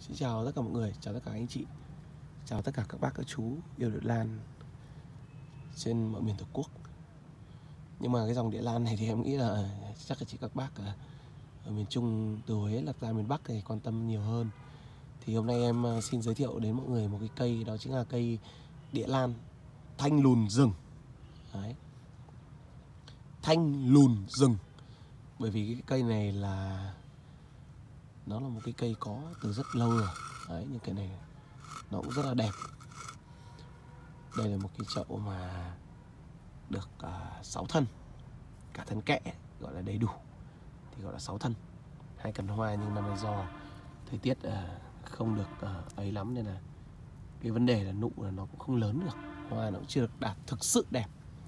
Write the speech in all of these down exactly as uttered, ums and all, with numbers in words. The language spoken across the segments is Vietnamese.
Xin chào tất cả mọi người, chào tất cả anh chị, chào tất cả các bác các chú yêu địa lan trên mọi miền Tổ quốc. Nhưng mà cái dòng địa lan này thì em nghĩ là chắc là chỉ các bác ở, ở miền Trung từ Huế lật ra miền Bắc thì quan tâm nhiều hơn. Thì hôm nay em xin giới thiệu đến mọi người một cái cây, đó chính là cây địa lan thanh lùn rừng. Đấy. Thanh lùn rừng. Bởi vì cái cây này là nó là một cái cây có từ rất lâu rồi. Đấy, những cái này nó cũng rất là đẹp. Đây là một cái chậu mà được uh, sáu thân, cả thân kẽ gọi là đầy đủ thì gọi là sáu thân, hai cần hoa. Nhưng năm nay do thời tiết uh, không được uh, ấy lắm nên là cái vấn đề là nụ là nó cũng không lớn được, hoa nó cũng chưa được đạt thực sự đẹp.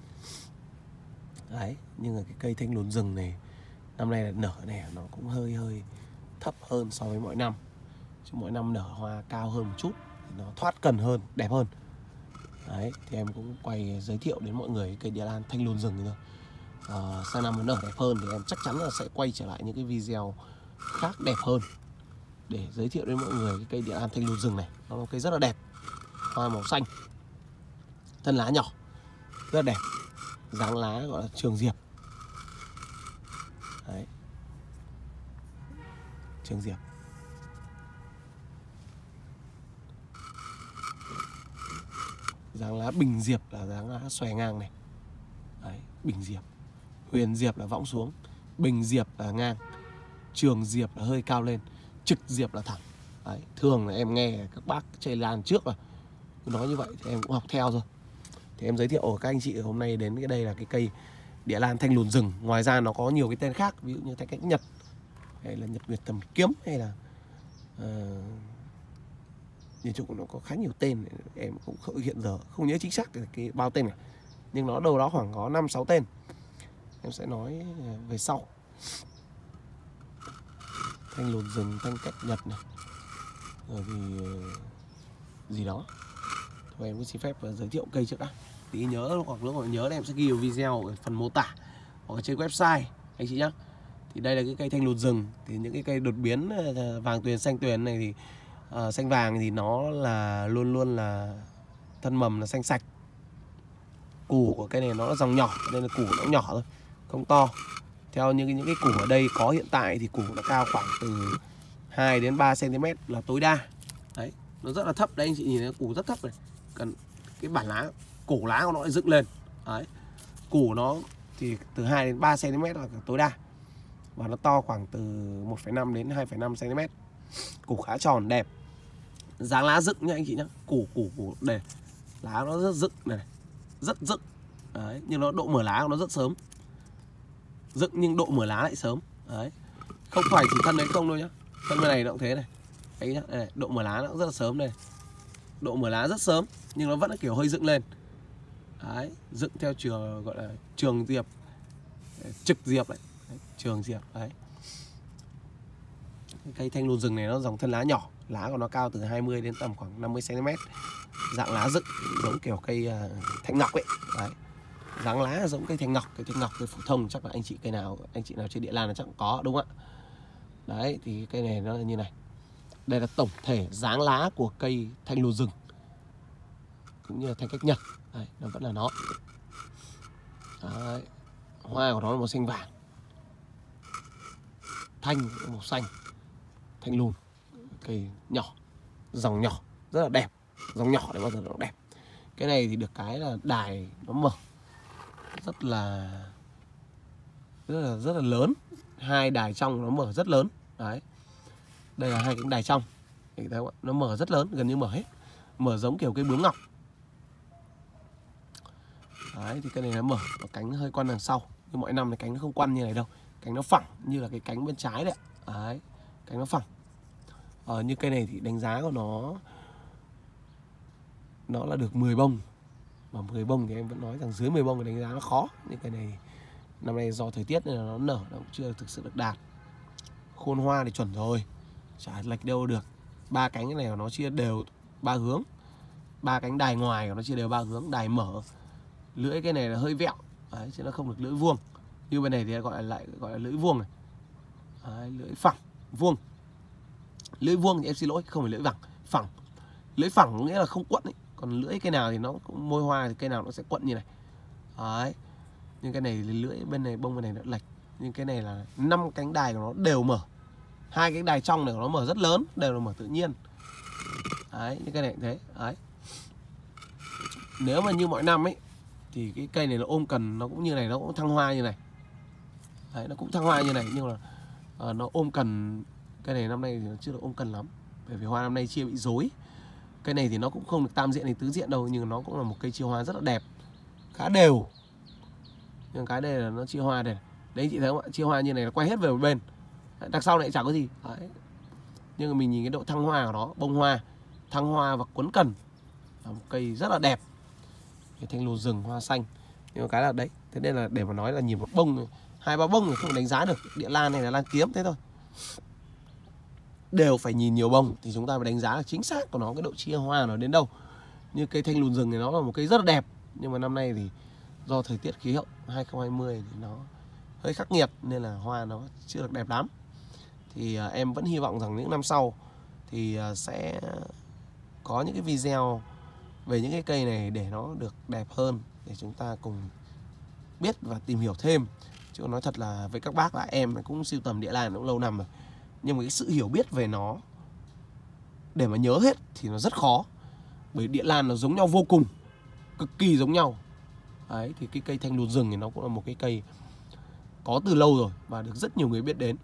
Đấy, nhưng mà cái cây thanh lùn rừng này năm nay là nở này nó cũng hơi hơi thấp hơn so với mọi năm. Chứ mỗi năm nở hoa cao hơn một chút, nó thoát cần hơn, đẹp hơn. Đấy, thì em cũng quay giới thiệu đến mọi người cây địa lan thanh lùn rừng thôi. À, sang năm nó nở đẹp hơn thì em chắc chắn là sẽ quay trở lại những cái video khác đẹp hơn để giới thiệu đến mọi người cái cây địa lan thanh lùn rừng này. Nó là một cây rất là đẹp, hoa màu xanh, thân lá nhỏ, rất là đẹp, dáng lá gọi là trường diệp. Đấy, trường diệp. Dáng lá bình diệp là dáng lá xòe ngang này. Đấy, bình diệp. Huyền diệp là võng xuống, bình diệp là ngang, trường diệp là hơi cao lên, trực diệp là thẳng. Đấy, thường là em nghe các bác chơi lan trước là nói như vậy thì em cũng học theo rồi. Thì em giới thiệu các anh chị hôm nay đến cái đây là cái cây địa lan thanh lùn rừng. Ngoài ra nó có nhiều cái tên khác, ví dụ như thanh cách nhật, hay là nhật nguyệt tầm kiếm, hay là uh, nhìn chung nó có khá nhiều tên, em cũng không, hiện giờ không nhớ chính xác cái bao tên cả, nhưng nó đâu đó khoảng có năm sáu tên, em sẽ nói về sau. Thanh lùn rừng, thanh cách nhật này, rồi thì gì đó. Thôi em cũng xin phép giới thiệu cây trước đã. Tí nhớ hoặc lúc mà nhớ thì em sẽ ghi video ở phần mô tả hoặc trên website anh chị nhé. Thì đây là cái cây thanh lùn rừng. Thì những cái cây đột biến vàng tuyền, xanh tuyền này thì uh, xanh vàng thì nó là luôn luôn là thân mầm là xanh sạch. Củ của cây này nó là dòng nhỏ nên là củ nó nhỏ thôi, không to. Theo những những cái củ ở đây có hiện tại thì củ nó cao khoảng từ hai đến ba xăng ti mét là tối đa. Đấy, nó rất là thấp đấy anh chị nhìn thấy củ rất thấp này. Cần cái bản lá, cổ lá của nó lại dựng lên. Đấy. Củ nó thì từ hai đến ba xăng ti mét là tối đa. Và nó to khoảng từ một phẩy năm đến hai phẩy năm xăng ti mét. Củ khá tròn đẹp. Dáng lá dựng nha anh chị nhá. Củ củ củ đây. Lá nó rất dựng này, rất dựng. Đấy, nhưng nó độ mở lá của nó rất sớm. Dựng nhưng độ mở lá lại sớm. Đấy. Không phải chỉ thân đấy không đâu nhá. Thân bên này nó cũng thế này. Đấy nhá, đây này, độ mở lá nó cũng rất là sớm đây. Độ mở lá rất sớm nhưng nó vẫn là kiểu hơi dựng lên. Đấy, dựng theo trường gọi là trường diệp, trực diệp đấy. Đấy, trường diệp đấy. Cây thanh lùn rừng này nó dòng thân lá nhỏ, lá của nó cao từ hai mươi đến tầm khoảng năm mươi xăng ti mét. Dạng lá dựng giống kiểu cây uh, thanh ngọc ấy. Đấy. Dáng lá giống cây thanh ngọc, cây thanh ngọc cây phổ thông chắc là anh chị cây nào anh chị nào trên địa lan là chắc cũng có đúng không ạ? Đấy, thì cây này nó là như này. Đây là tổng thể dáng lá của cây thanh lùn rừng cũng như là thanh cách nhật. Đây, nó vẫn là nó. Đấy. Hoa của nó là màu xanh vàng, thanh màu xanh, thanh lùn, cây nhỏ, dòng nhỏ, rất là đẹp. Dòng nhỏ này bao giờ nó đẹp. Cái này thì được cái là đài nó mở rất là rất là rất là lớn, hai đài trong nó mở rất lớn. Đấy, đây là hai cánh đài trong, thấy không ạ? Nó mở rất lớn, gần như mở hết, mở giống kiểu cây bướm ngọc. Đấy, thì cái này nó mở, nó cánh hơi quăn đằng sau, nhưng mọi năm thì cánh nó không quăn như này đâu, cánh nó phẳng như là cái cánh bên trái đấy. Đấy, cánh nó phẳng. Ờ, như cây này thì đánh giá của nó nó là được mười bông, mà mười bông thì em vẫn nói rằng dưới mười bông thì đánh giá nó khó. Nhưng cây này năm nay do thời tiết nên là nó nở nó cũng chưa thực sự được đạt. Khuôn hoa thì chuẩn rồi, chả lệch đâu được. Ba cánh cái này của nó chia đều ba hướng, ba cánh đài ngoài của nó chia đều ba hướng, đài mở. Lưỡi cái này là hơi vẹo, đấy, chứ nó không được lưỡi vuông. Như bên này thì gọi là lại gọi là lưỡi vuông này. Đấy, lưỡi phẳng vuông. Lưỡi vuông thì em xin lỗi, không phải lưỡi vẳng, phẳng. Lưỡi phẳng có nghĩa là không quận ấy. Còn lưỡi cây nào thì nó cũng môi hoa thì cây nào nó sẽ quận như này. Đấy. Nhưng cái này lưỡi bên này, bông bên này nó lệch. Nhưng cái này là năm cánh đài của nó đều mở. Hai cánh đài trong này của nó mở rất lớn, đều là mở tự nhiên. Đấy, như cái này cũng thế. Đấy. Nếu mà như mọi năm ấy thì cái cây này nó ôm cần nó cũng như này, nó cũng thăng hoa như này. Đấy, nó cũng thăng hoa như này, nhưng mà uh, nó ôm cần. Cây này năm nay thì nó chưa được ôm cần lắm, bởi vì hoa năm nay chia bị rối. Cây này thì nó cũng không được tam diện hay tứ diện đâu, nhưng nó cũng là một cây chia hoa rất là đẹp, khá đều. Nhưng cái đây là nó chia hoa đây. Đấy chị thấy không ạ? Chia hoa như này nó quay hết về một bên. Đằng sau này chẳng có gì. Đấy. Nhưng mà mình nhìn cái độ thăng hoa của nó, bông hoa, thăng hoa và quấn cần, là một cây rất là đẹp. Cái thanh lùn rừng hoa xanh. Nhưng mà cái là đấy, thế nên là để mà nói là nhìn một bông, hai ba bông thì không đánh giá được. Địa lan này là lan kiếm thế thôi. Đều phải nhìn nhiều bông thì chúng ta mới đánh giá là chính xác của nó, cái độ chia hoa nó đến đâu. Như cây thanh lùn rừng thì nó là một cây rất là đẹp, nhưng mà năm nay thì do thời tiết khí hậu hai không hai không thì nó hơi khắc nghiệt nên là hoa nó chưa được đẹp lắm. Thì uh, em vẫn hy vọng rằng những năm sau thì uh, sẽ có những cái video về những cái cây này để nó được đẹp hơn, để chúng ta cùng biết và tìm hiểu thêm. Chứ nói thật là với các bác là em cũng sưu tầm địa lan cũng lâu năm rồi, nhưng mà cái sự hiểu biết về nó để mà nhớ hết thì nó rất khó. Bởi địa lan nó giống nhau vô cùng, cực kỳ giống nhau. Đấy, thì cái cây thanh lùn rừng thì nó cũng là một cái cây có từ lâu rồi và được rất nhiều người biết đến.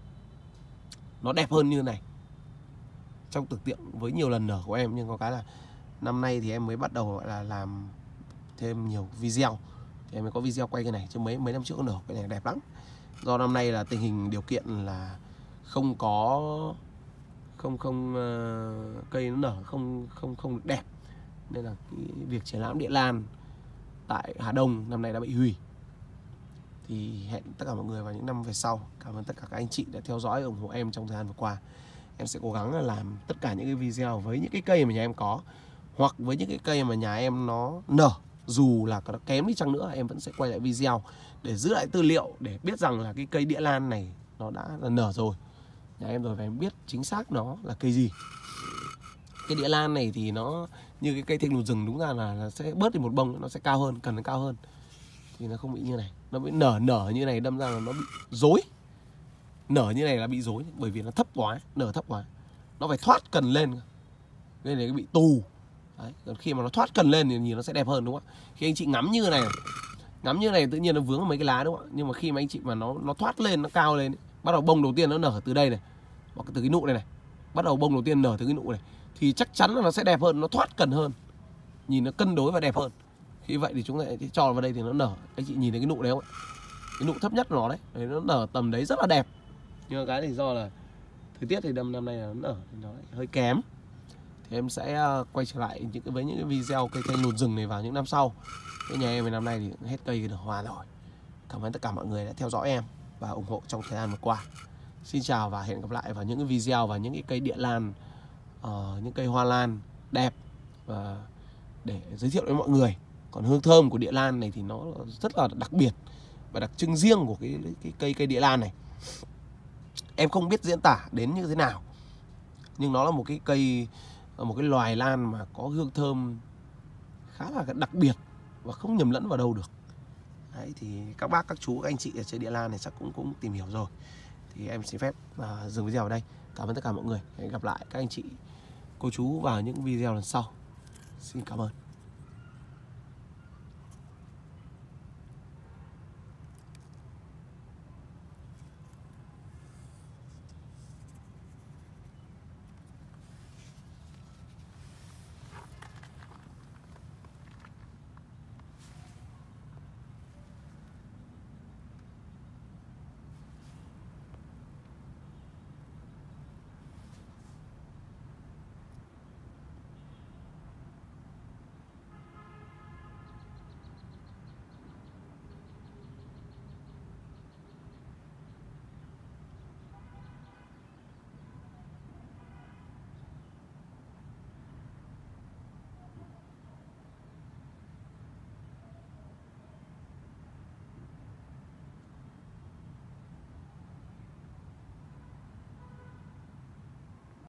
Nó đẹp hơn như này trong tưởng tượng với nhiều lần nở của em, nhưng có cái là năm nay thì em mới bắt đầu gọi là làm thêm nhiều video thì em mới có video quay cái này, chứ mấy mấy năm trước nở cái này đẹp lắm. Do năm nay là tình hình điều kiện là không có không không uh, cây nó nở không không không được đẹp, nên là cái việc triển lãm địa lan tại Hà Đông năm nay đã bị hủy. Thì hẹn tất cả mọi người vào những năm về sau. Cảm ơn tất cả các anh chị đã theo dõi ủng hộ em trong thời gian vừa qua. Em sẽ cố gắng là làm tất cả những cái video với những cái cây mà nhà em có, hoặc với những cái cây mà nhà em nó nở, dù là nó kém đi chăng nữa em vẫn sẽ quay lại video để giữ lại tư liệu, để biết rằng là cái cây địa lan này nó đã là nở rồi nhà em rồi, và em biết chính xác nó là cây gì. Cái địa lan này thì nó như cái cây thanh lùn rừng, đúng ra là nó sẽ bớt đi một bông, nó sẽ cao hơn, cần nó cao hơn thì nó không bị như này. Nó bị nở nở như này đâm ra là nó bị rối. Nở như này là bị rối, bởi vì nó thấp quá, nở thấp quá, nó phải thoát cần lên, nên là bị tù. Đấy. Còn khi mà nó thoát cần lên thì nhìn nó sẽ đẹp hơn, đúng không ạ? Khi anh chị ngắm như này, ngắm như này tự nhiên nó vướng vào mấy cái lá, đúng không ạ? Nhưng mà khi mà anh chị mà nó nó thoát lên, nó cao lên, bắt đầu bông đầu tiên nó nở từ đây này, hoặc từ cái nụ này này, bắt đầu bông đầu tiên nở từ cái nụ này, thì chắc chắn là nó sẽ đẹp hơn, nó thoát cần hơn, nhìn nó cân đối và đẹp hơn. Khi vậy thì chúng ta sẽ cho vào đây thì nó nở. Anh chị nhìn thấy cái nụ đấy không ạ? Cái nụ thấp nhất của nó đấy, đấy nó nở tầm đấy rất là đẹp. Nhưng mà cái thì do là thời tiết thì năm năm nay là nó nở thì nó hơi kém. Thì em sẽ quay trở lại những cái với những cái video cây thanh lùn rừng này vào những năm sau. Cái nhà em năm nay thì hết cây nở hoa rồi. Cảm ơn tất cả mọi người đã theo dõi em và ủng hộ trong thời gian vừa qua. Xin chào và hẹn gặp lại vào những cái video và những cái cây địa lan, uh, những cây hoa lan đẹp và để giới thiệu với mọi người. Còn hương thơm của địa lan này thì nó rất là đặc biệt và đặc trưng riêng của cái, cái cây cây địa lan này. Em không biết diễn tả đến như thế nào, nhưng nó là một cái cây, một cái loài lan mà có hương thơm khá là đặc biệt và không nhầm lẫn vào đâu được. Đấy, thì các bác, các chú, các anh chị ở trên địa lan này chắc cũng cũng tìm hiểu rồi. Thì em xin phép uh, dừng video ở đây. Cảm ơn tất cả mọi người. Hẹn gặp lại các anh chị, cô chú vào những video lần sau. Xin cảm ơn.